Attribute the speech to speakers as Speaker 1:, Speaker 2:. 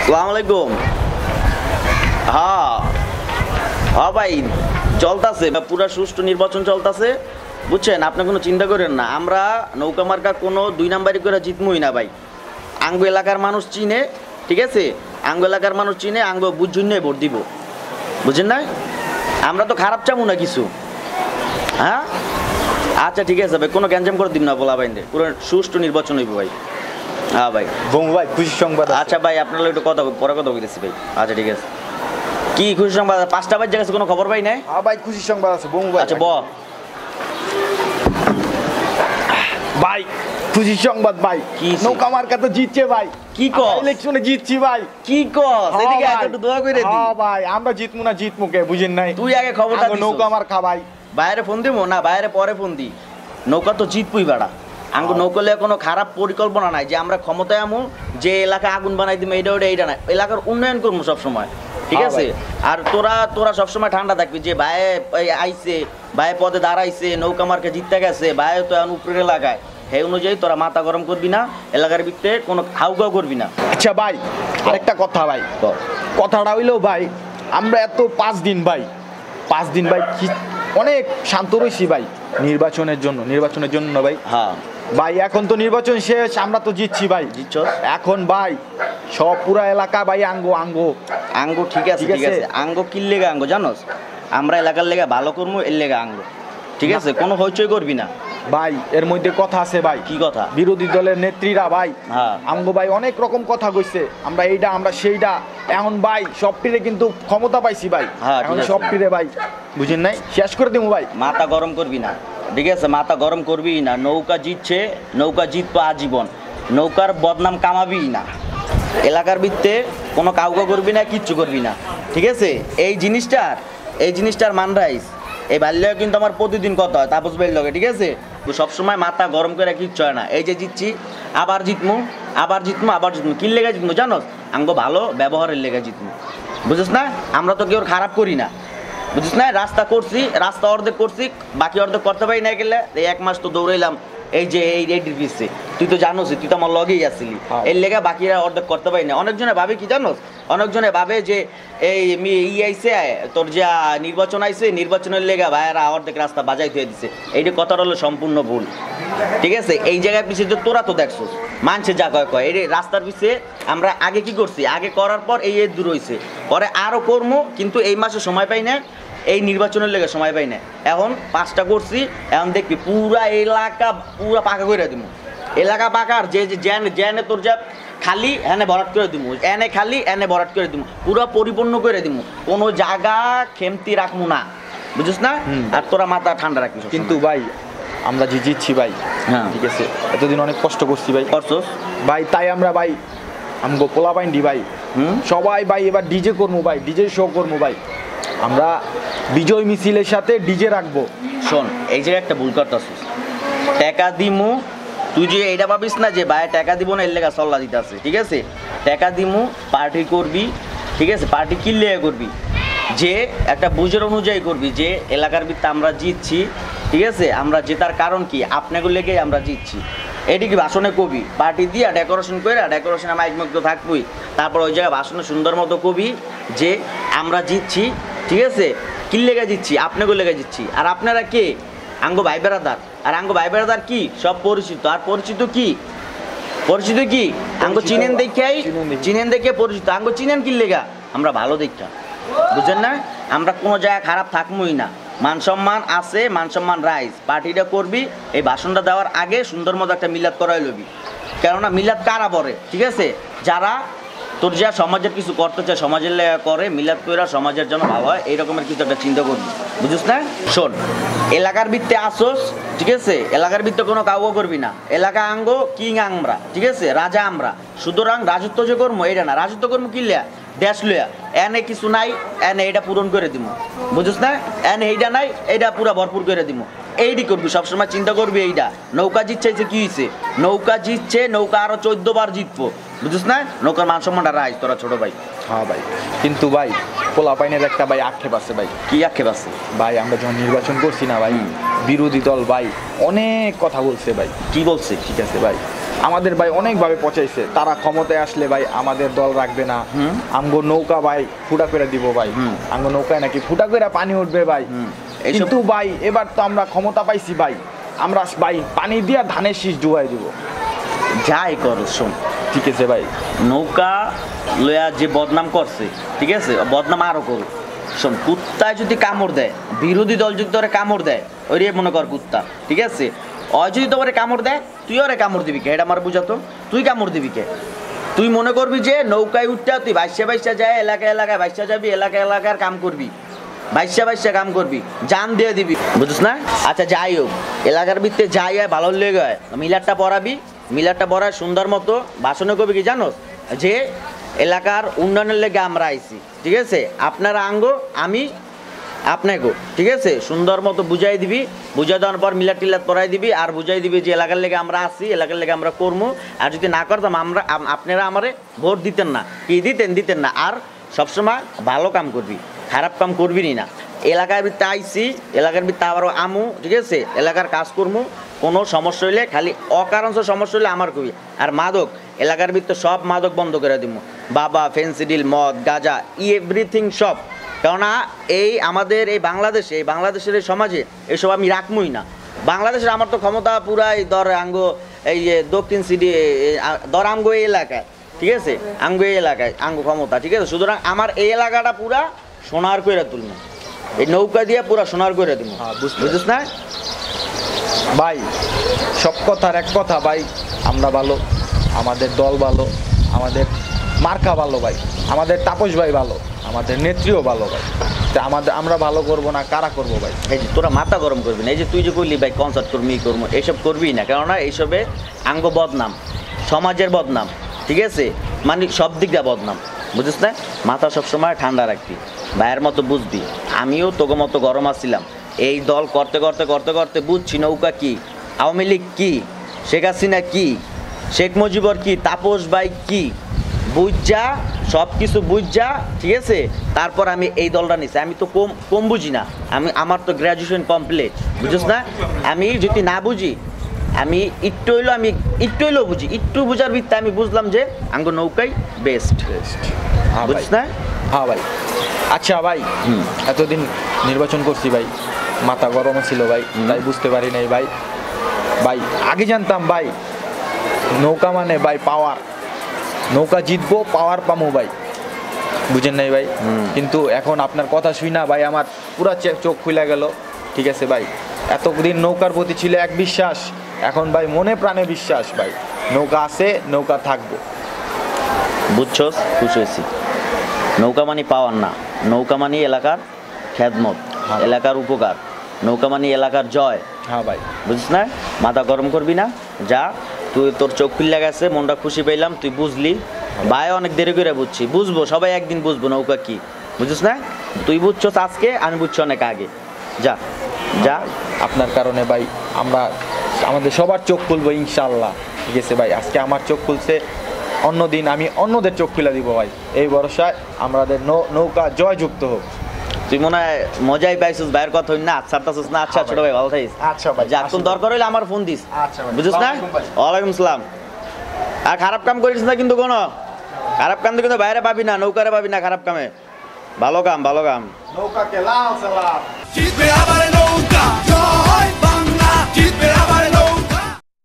Speaker 1: আসসালামু আলাইকুম। হ্যাঁ হ্যাঁ ভাই, চলতেছে পুরা সুষ্ঠু নির্বাচন চলতেছে, বুঝছেন? আপনি কোনো চিন্তা করেন না, আমরা নৌকা মার্কা কোনো 2 নাম্বারি করে জিতমই না ভাই। আঙ্গু এলাকার মানুষ চিনে, ঠিক আছে? আঙ্গু এলাকার মানুষ চিনে, আঙ্গু বুঝুন নিয়ে ভোট দিব, বুঝছেন না? আমরা তো খারাপ চামু না কিছু। হ্যাঁ আচ্ছা ঠিক আছে ভাই, কোনো গ্যাঞ্জাম করে দিন না, বলা ভাই, পুরো সুষ্ঠু নির্বাচন হইব ভাই। হ্যাঁ ভাই
Speaker 2: বমু ভাই খুশি সংবাদ।
Speaker 1: আচ্ছা ভাই, আপনারা একটু কথা পরে কথা বলতেছি ভাই। আচ্ছা ঠিক আছে। কি খুশি সংবাদ? 5টা বাজে গেছে, কোনো খবর পাই নাই?
Speaker 2: হ্যাঁ ভাই খুশি সংবাদ আছে বমু ভাই।
Speaker 1: আচ্ছা
Speaker 2: ভাই খুশি সংবাদ ভাই,
Speaker 1: কি
Speaker 2: নৌকা মার্কা তো জিতছে ভাই।
Speaker 1: কি কস?
Speaker 2: ইলেকশনে জিতছি ভাই।
Speaker 1: কি কস? এদিকে একটু দোয়া করে দি।
Speaker 2: হ্যাঁ ভাই, আমরা জিতমু না জিতমু কে বুঝেন নাই?
Speaker 1: তুই আগে খবরটা দিস।
Speaker 2: নৌকা মার্কা ভাই।
Speaker 1: বাইরে ফোন দিমু না, বাইরে পরে ফোন দি। নৌকা তো জিতবই বেড়া। আঙ্গু নৌকলে কোনো খারাপ পরিকল্পনা নাই যে আমরা ক্ষমতায় আমু যে এলাকা আগুন বানাই দিমু, এইটা না। এলাকার উন্নয়ন করবো সবসময়, ঠিক আছে? আর তোরা সবসময় ঠান্ডা থাকবি যে ভাই আইছে, ভাই পদে দাঁড়াইছে, নৌকা মার্কা জিততে গেছে, ভাই তো এখন উপরের এলাকায়, সেই অনুযায়ী তোরা মাথা গরম করবি না, এলাকার ভিতরে কোনো হাউগাও করবি না।
Speaker 2: আচ্ছা ভাই আরেকটা কথা ভাই, কথাটা হইলো ভাই, আমরা এত 5 দিন ভাই অনেক শান্ত রয়েছি ভাই নির্বাচনের জন্য ভাই।
Speaker 1: হ্যাঁ
Speaker 2: ভাই এখন তো নির্বাচন শেষ, আমরা তো জিতছি ভাই।
Speaker 1: জিতছস?
Speaker 2: এখন ভাই সব পুরা এলাকা ভাই
Speaker 1: আঙ্গো ঠিক আছে। আঙ্গো কি লেগে আঙ্গো জানোস? আমরা এলাকার লেগে ভালো করবো, এর লেগে আঙ্গো, ঠিক আছে? কোনো হইচই করবি না
Speaker 2: ভাই। এর মধ্যে কথা আছে ভাই।
Speaker 1: কি কথা?
Speaker 2: বিরোধী দলের নেত্রীরা ভাই
Speaker 1: হ্যাঁ
Speaker 2: আঙ্গো ভাই অনেক রকম কথা কইছে, আমরা এইটা আমরা সেইটা। এখন ভাই সবটিরে কিন্তু ক্ষমতা পাইছি ভাই।
Speaker 1: হ্যাঁ
Speaker 2: এখন সবটিরে ভাই বুঝেন নাই, শেষ করে দিমু ভাই।
Speaker 1: মাথা গরম করবি না, ঠিক আছে? মাথা গরম করবি না। নৌকা জিতছে, নৌকা জিতবো আজীবন, নৌকার বদনাম কামাবি না। এলাকার ভিত্তে কোনো কাউকে করবি না, কিচ্ছু করবি না, ঠিক আছে? এই জিনিসটার মান রাইস। এই বাল্যও কিন্তু আমার প্রতিদিন কথা হয় তাপস ভাইয়ের লগে, ঠিক আছে? তো সবসময় মাথা গরম করে কিচ্ছু হয় না। এই যে জিতছি, আবার জিতমু। কি লেগে জিতমু জানোস? আঙ্গো ভালো ব্যবহারের লেগে জিতমু, বুঝিস না? আমরা তো কেউ খারাপ করি না, বুঝিস না? রাস্তা অর্ধেক করছি, বাকি অর্ধেক করতে পারি না গেলে। এই 1 মাস তো দৌড়াইলাম এই যে এইটির পিছে, তুই তো জানোস, তুই তো আমার লগেই আসছিলি। এর লেগে বাকিরা অর্ধেক করতে পারি না। অনেকজনে ভাবে কি জানোস? অনেকজনে ভাবে যে এই আইসে তোর যা নির্বাচন আইসে, নির্বাচনের লেগে ভাইয়েরা অর্ধেক রাস্তা বাজাই থয়ে দিছে। এইটা কথাটা হলো সম্পূর্ণ ভুল, ঠিক আছে? এই জায়গায় পিছিয়ে তোরা তো দেখছোস, মানছে যা কয় এই রাস্তার পিছিয়ে আমরা আগে কি করছি, আগে করার পর এই দূর হয়েছে, পরে আরও করবো, কিন্তু এই মাসে সময় পাই না, এই নির্বাচনের লেগে সময় পাই না। এখন 5টা করছি, এখন দেখবি পুরা এলাকা পুরা পাকা করে দিব। এলাকা পাকার যে জ্যানে তোর যা খালি এনে ভরাট করে দিব, এনে খালি এনে ভরাট করে দিব, পুরা পরিপূর্ণ করে দিব, কোনো জায়গা খেমতি রাখবো না, বুঝিস না? আর তোরা মাথা ঠান্ডা রাখিস।
Speaker 2: কিন্তু ভাই আমরা যে জিতছি ভাই, হ্যাঁ ঠিক আছে, এতদিন অনেক কষ্ট করছি ভাই,
Speaker 1: করছস
Speaker 2: ভাই। তাই আমরা ভাই আমগো পোলা বাইন্ডি ভাই সবাই ভাই এবার ডিজে করবো ভাই, ডিজে শো করবো ভাই। আমরা বিজয় মিছিলের সাথে ডিজে রাখবো।
Speaker 1: শোন, এই জায়গায় একটা ভুল করতেছিস। টাকা দিমু, তুই যে এইটা ভাবিস না যে ভাই টাকা দিব না, এর লেগা সল্লা দিতে আছে, ঠিক আছে? টাকা দিমু, পার্টি করবি, ঠিক আছে? পার্টি কিনলে করবি, যে একটা বুঝের অনুযায়ী করবি যে এলাকার ভিত্তিতে আমরা জিতছি, ঠিক আছে? আমরা জেতার কারণ কি, আপনাকে লেগেই আমরা জিতছি। এটি কি ভাষণে কবি, পার্টি দিয়া ডেকোরেশন করে, ডেকোরেশনে মাইক মুখ তো থাকবই, তারপর ওই জায়গায় ভাষণে সুন্দর মতো কবি যে আমরা জিতছি, ঠিক আছে? কি লেগে জিতছি, আপনাকে লেগে জিতছি। আর আপনারা কে? আঙ্গো ভাই বেড়াদার। আর আঙ্গো ভাই বেড়াদার কি সব পরিচিত। আর পরিচিত কি আঙ্গো চিনেন দেখে পরিচিত। আঙ্গো চিনেন কি লেগা? আমরা ভালো দেখা, বুঝছেন না? আমরা কোনো জায়গায় খারাপ থাকবোই না। মান সম্মান আছে, মান সম্মান রাইজ। পার্টিটা করবি, এই ভাষণটা দেওয়ার আগে সুন্দর মতো একটা মিলাদ করাই লবি। কেননা মিলাদ কারা পরে, ঠিক আছে? যারা তোর যা সমাজের কিছু করতে চায়, সমাজের লেগা করে, মিলাদ কইরা সমাজের জন্য ভালো হয়, এইরকমের কিছু একটা চিন্তা করবি, বুঝিস না? শোন, এলাকার ভিত্তে আসোস, ঠিক আছে? এলাকার ভিত্তে কোনো কাউকে করবি না। এলাকা আঙ্গো কিং আমরা, ঠিক আছে? রাজা আমরা। সুতরাং রাজত্ব যে করবো এটা না, রাজত্ব করবো কি লিয়া, দেশ লইয়া। এনে কিছু নাই, এনে এটা পূরণ করে দিব, বুঝিস না? এনে এইটা নাই, এইটা পুরা ভরপুর করে দিব। এইটি করবি, সবসময় চিন্তা করবি এইটা। নৌকা জিতছে কি হয়েছে? নৌকা জিতছে, নৌকা আরো 14 বার জিতবো, বুঝিস না? নৌকার মান সম্মানটা রাইজ তোরা ছোট ভাই।
Speaker 2: হ্যাঁ ভাই, কিন্তু ভাই পোলা পাইনের একটা ভাই আক্ষেপ আছে ভাই।
Speaker 1: কি আক্ষেপ আছে
Speaker 2: ভাই? আমরা যখন নির্বাচন করছি না ভাই, বিরোধী দল ভাই অনেক কথা বলছে ভাই।
Speaker 1: কি বলছে?
Speaker 2: ঠিক আছে ভাই, আমাদের ভাই অনেকভাবে পচাইছে, তারা ক্ষমতায় আসলে ভাই আমাদের দল রাখবে না, আমগো নৌকা ভাই ফুটা করে দিব ভাই, আমগো নৌকায় নাকি ফুটা করে পানি উঠবে ভাই। কিন্তু ভাই এবার তো আমরা ক্ষমতা পাইছি ভাই, আমরা ভাই পানি দিয়া ধানের শীষ ডুবাই দিব।
Speaker 1: যাই কর শোন,
Speaker 2: ঠিক আছে ভাই,
Speaker 1: নৌকা লয়া যে বদনাম করছে, ঠিক আছে, বদনাম আরো করুক। শোন, কুত্তায় যদি কামড় দেয়, বিরোধী দল যদি তোরে কামড় দেয়, ওই রে মনে কর কুত্তা, ঠিক আছে, ওই যদি তোরে কামড় দেয়, তুই ওরে কামড় দিবি কে? এটা আমার বুঝাতো, তুই কামড় দিবি কে? তুই মনে করবি যে নৌকায় উঠতে তুই বাইশা যায়, এলাকায় বাইশা যাবি, এলাকার কাম করবি, বাইশা কাম করবি, জান দিয়ে দিবি, বুঝছিস না? আচ্ছা যাই হোক, এলাকার ভিত্তে যাই হয় ভালো লেগে হয়, মিলারটা পড়াবি, মিলারটা পড়ায় সুন্দর মতো ভাষণে করবি কি জানোস, যে এলাকার উন্নয়নের লেগে আমরা আইছি, ঠিক আছে, আপনারা আঙ্গো আমি আপনাকেও, ঠিক আছে, সুন্দর মতো বুঝাই দিবি, বুঝাই দেওয়ার পর মিলার টিলার পড়াই দিবি, আর বুঝাই দিবি যে এলাকার লেগে আমরা আসি, এলাকার লেগে আমরা করবো, আর যদি না করতাম আমরা আপনারা আমারে ভোট দিতেন না, কি দিতেন না, আর সবসময় ভালো কাম করবি, খারাপ কাম করবি না। এলাকার ভিত্তে আইসি, এলাকার ভিত্তে আবারও আমু, ঠিক আছে, এলাকার কাজ করবো, কোনো সমস্যা হইলে খালি অকারণ সমস্যা হইলে আমার কবি। আর মাদক, এলাকার ভিত্তে সব মাদক বন্ধ করে দিব, বাবা, ফেন্সিডিল, মদ, গাঁজা, এভরিথিং সব। কেননা এই আমাদের এই বাংলাদেশের এই সমাজে এসব আমি রাখবই না। বাংলাদেশের আমার তো ক্ষমতা পুরাই দর আঙ্গ এই যে দক্ষিণ সিটি দর আঙ্গ এই এলাকায়, ঠিক আছে, আঙ্গ এই এলাকায় আঙ্গ ক্ষমতা, ঠিক আছে, সুতরাং আমার এই এলাকাটা পুরা সোনার করে তুলবো, এই নৌকা দিয়ে পুরা সোনার করে দিব, বুঝছিস না
Speaker 2: ভাই? সব কথার এক কথা ভাই, আমরা ভালো, আমাদের দল ভালো, আমাদের মার্কা ভালো ভাই, আমাদের তাপস ভাই ভালো, আমাদের নেত্রীও ভালো ভাই। তা আমরা ভালো করবো না, কারা করবো ভাই?
Speaker 1: এই যে তোরা মাথা গরম করবি না, এই যে তুই যে করলি ভাই কনসার্ট করবি করবো, এইসব করবি না, কেননা এইসবে আঙ্গ বদনাম, সমাজের বদনাম, ঠিক আছে, মানে সব দিক দিয়ে বদনাম, বুঝিস না? মাথা সবসময় ঠান্ডা রাখবি, ভাইয়ের মতো বুঝবি। আমিও তোকে মতো গরম আসছিলাম, এই দল করতে বুঝছি নৌকা কি, আওয়ামী লীগ কি, শেখ হাসিনা কি, শেখ মুজিবর কি, তাপস ভাই কি, বুঝা সব কিছু বুঝা, ঠিক আছে, তারপর আমি এই দলটা নিছি। আমি তো কম বুঝি না, আমার তো গ্র্যাজুয়েশন কমপ্লিট, বুঝিস না? আমি যদি না বুঝি, আমি একটু হইলেও বুঝি, একটু বুঝার ভিত্তিতে আমি বুঝলাম যে আঙ্গ নৌকাই বেস্ট, বুঝিস না?
Speaker 2: হ্যাঁ ভাই। আচ্ছা ভাই, এতদিন নির্বাচন করছি ভাই, মাথা গরম ছিল ভাই, তাই বুঝতে পারি নাই ভাই। ভাই আগে জানতাম ভাই নৌকা মানে ভাই পাওয়ার, নৌকা জিতবো পাওয়ার পামো ভাই, বুঝেন নাই ভাই? কিন্তু এখন আপনার কথা শুই না ভাই আমার পুরা চোখ খুলে গেল, ঠিক আছে ভাই? এতদিন নৌকার প্রতি ছিল এক বিশ্বাস, এখন ভাই মনে প্রাণে বিশ্বাস ভাই, নৌকা আছে, নৌকা থাকবো।
Speaker 1: বুঝছস? খুশি হয়েছি। নৌকা মানি পাওয়ার না, নৌকা মানি এলাকার খেদমত, এলাকার উপকার, নৌকা মানি এলাকার জয়।
Speaker 2: হ্যাঁ ভাই,
Speaker 1: বুঝিস না? মাথা গরম করবি না, যা, তুই তোর চোখ খুলে গেছে, মনটা খুশি পেলাম, তুই বুঝলি। ভাই অনেক দেরি করে বুঝছি, বুঝবো, সবাই একদিন বুঝবো নৌকা কি, বুঝিস না? তুই বুঝছস আজকে, আমি বুঝছি অনেক আগে। যা যা,
Speaker 2: আপনার কারণে ভাই আমরা আমাদের সবার চোখ খুলবো ইনশাল্লাহ, ঠিক আছে ভাই? আজকে আমার চোখ খুলছে, অন্যদিন আমি অন্যদের চোখ খুলে দিব ভাই, এই ভরসায় আমাদের নৌকা জয়যুক্ত হোক।
Speaker 1: তুই মনে হয় মজাই পাইছিস ভাইয়ের কথা হই না, আচ্ছা না? আচ্ছা ছোট ভাই, ভালো থাকিস।
Speaker 2: আচ্ছা ভাই,
Speaker 1: যা, কোন দরকার হইলে আমার ফোন দিস,
Speaker 2: আচ্ছা ভাই,
Speaker 1: বুঝিস না? ওয়ালাইকুম সালাম। আর খারাপ কাম করিস না কিন্তু, কোনো খারাপ কাম কিন্তু বাইরে পাবি না, নৌকারে পাবি না খারাপ কামে। ভালো কাম,
Speaker 2: নৌকাকে লাল সালাম।
Speaker 3: জিতবে আবার নৌকা।